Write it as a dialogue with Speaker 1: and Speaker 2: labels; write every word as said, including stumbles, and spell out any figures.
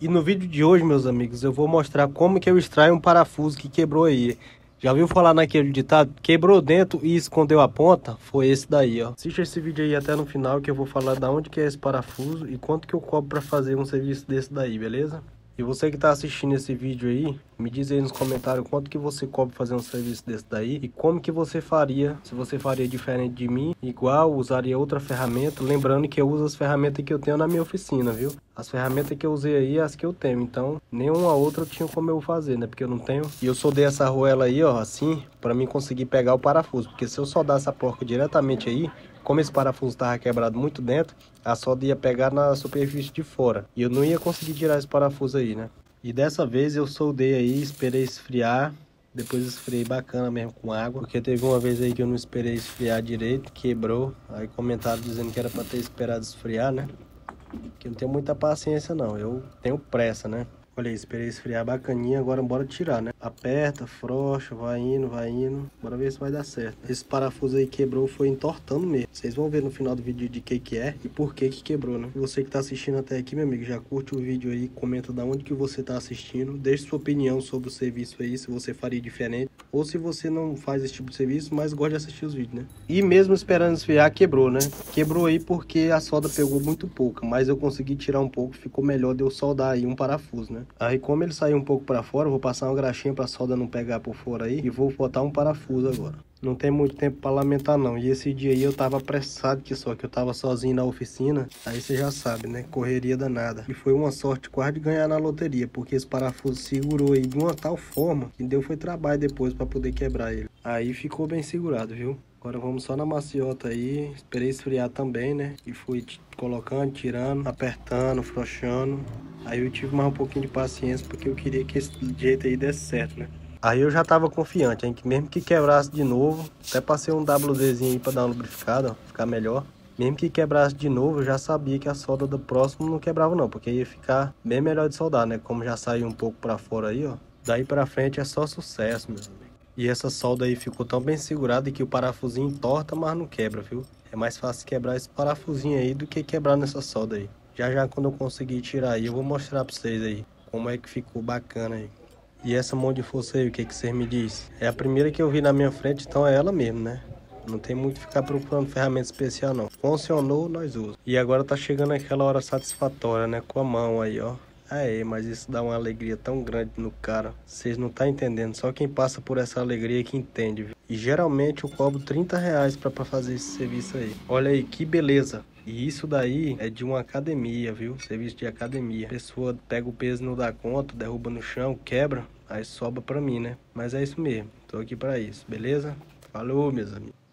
Speaker 1: E no vídeo de hoje, meus amigos, eu vou mostrar como que eu extraio um parafuso que quebrou aí. Já ouviu falar naquele ditado? Quebrou dentro e escondeu a ponta? Foi esse daí, ó. Assiste esse vídeo aí até no final que eu vou falar da onde que é esse parafuso e quanto que eu cobro pra fazer um serviço desse daí, beleza? E você que tá assistindo esse vídeo aí, me diz aí nos comentários quanto que você cobra fazer um serviço desse daí e como que você faria, se você faria diferente de mim, igual, usaria outra ferramenta, lembrando que eu uso as ferramentas que eu tenho na minha oficina, viu? As ferramentas que eu usei aí, as que eu tenho, então nenhuma outra eu tinha como eu fazer, né? Porque eu não tenho. E eu soldei essa arruela aí, ó, assim, pra mim conseguir pegar o parafuso, porque se eu soldar essa porca diretamente aí, como esse parafuso estava quebrado muito dentro, a solda ia pegar na superfície de fora. E eu não ia conseguir tirar esse parafuso aí, né? E dessa vez eu soldei aí, esperei esfriar. Depois esfriei bacana mesmo com água. Porque teve uma vez aí que eu não esperei esfriar direito, quebrou. Aí comentaram dizendo que era para ter esperado esfriar, né? Que eu não tenho muita paciência não, eu tenho pressa, né? Olha aí, esperei esfriar bacaninha, agora bora tirar, né? Aperta, frouxa, vai indo, vai indo. Bora ver se vai dar certo. Esse parafuso aí quebrou, foi entortando mesmo. Vocês vão ver no final do vídeo de que que é e por que que quebrou, né? Você que tá assistindo até aqui, meu amigo, já curte o vídeo aí, comenta da onde que você tá assistindo. Deixe sua opinião sobre o serviço aí, se você faria diferente. Ou se você não faz esse tipo de serviço, mas gosta de assistir os vídeos, né? E mesmo esperando esfriar, quebrou, né? Quebrou aí porque a solda pegou muito pouca, mas eu consegui tirar um pouco, ficou melhor de eu soldar aí um parafuso, né? Aí como ele saiu um pouco para fora, eu vou passar uma graxinha para a solda não pegar por fora aí e vou botar um parafuso agora. Não tem muito tempo para lamentar não. E esse dia aí eu tava apressado que só, que eu tava sozinho na oficina. Aí você já sabe, né? Correria danada. E foi uma sorte quase de ganhar na loteria, porque esse parafuso segurou aí de uma tal forma que deu foi trabalho depois para poder quebrar ele. Aí ficou bem segurado, viu? Agora vamos só na maciota aí, esperei esfriar também, né? E fui colocando, tirando, apertando, frouxando. Aí eu tive mais um pouquinho de paciência porque eu queria que esse jeito aí desse certo, né? Aí eu já tava confiante, hein? Que mesmo que quebrasse de novo, até passei um WDzinho aí pra dar uma lubrificada, ó, ficar melhor. Mesmo que quebrasse de novo, eu já sabia que a solda do próximo não quebrava não, porque ia ficar bem melhor de soldar, né? Como já saiu um pouco pra fora aí, ó. Daí pra frente é só sucesso, meus amigos. E essa solda aí ficou tão bem segurada que o parafusinho entorta, mas não quebra, viu? É mais fácil quebrar esse parafusinho aí do que quebrar nessa solda aí. Já já quando eu conseguir tirar aí, eu vou mostrar pra vocês aí como é que ficou bacana aí. E essa mão de força aí, o que que vocês me dizem? É a primeira que eu vi na minha frente, então é ela mesmo, né? Não tem muito que ficar procurando ferramenta especial não. Funcionou, nós usamos. E agora tá chegando aquela hora satisfatória, né? Com a mão aí, ó. Aê, mas isso dá uma alegria tão grande no cara. Vocês não tá entendendo. Só quem passa por essa alegria que entende, viu? E geralmente eu cobro trinta reais pra, pra fazer esse serviço aí. Olha aí, que beleza. E isso daí é de uma academia, viu? Serviço de academia. A pessoa pega o peso, não dá conta, derruba no chão, quebra. Aí sobra pra mim, né? Mas é isso mesmo. Tô aqui pra isso, beleza? Falou, meus amigos.